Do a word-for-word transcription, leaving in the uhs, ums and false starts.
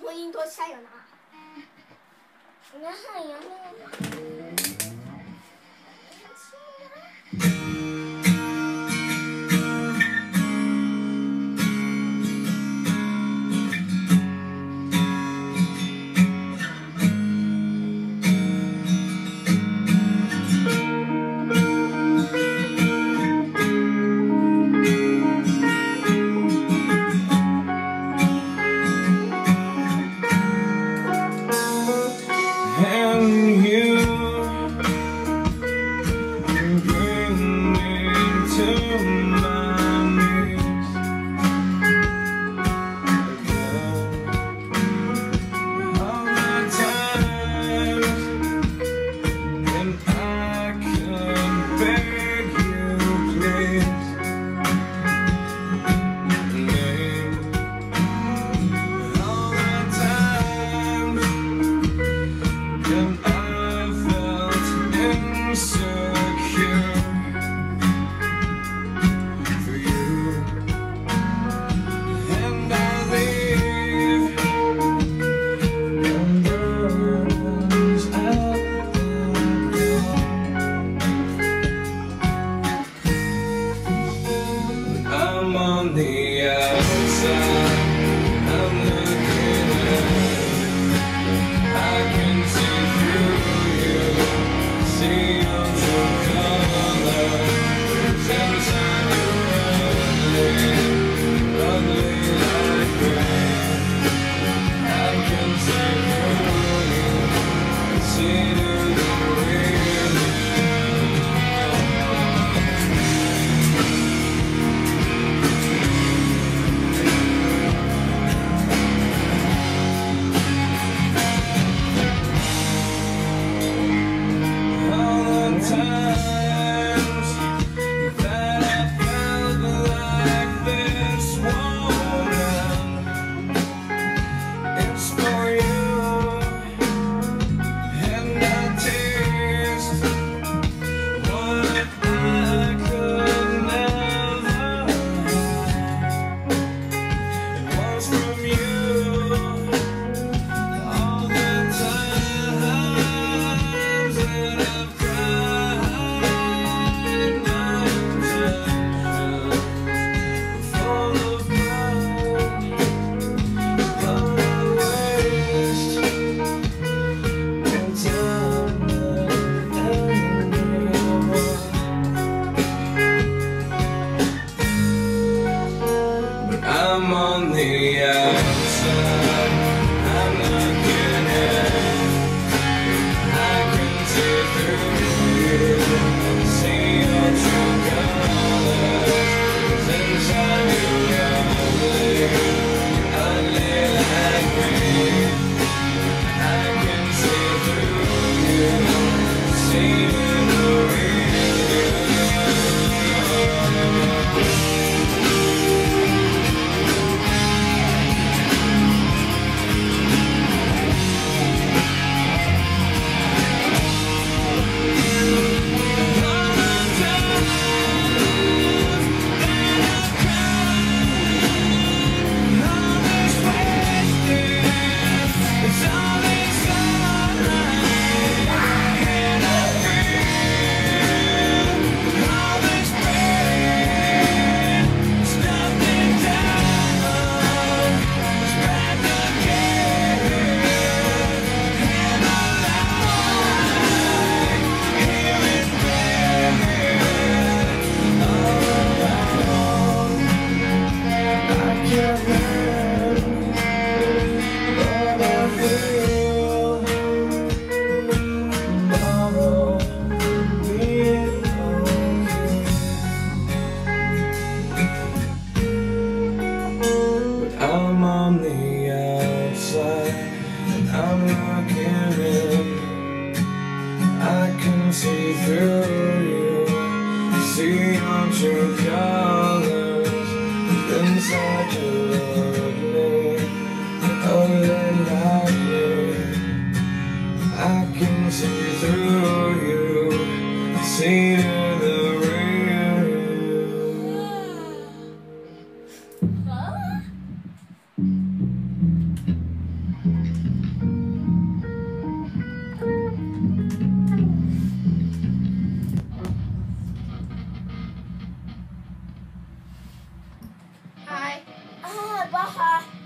婚姻多吓人啊！那还有呢。 I'm on the outside, I'm looking in, I can see through you, see your true colors, inside you ugly, ugly like me. I can see through you, see the real you. I'm on the outside, and I'm looking in. I can see through you, see your true colors. Inside you ugly, ugly like me. I can see through you, see the real you. Baha.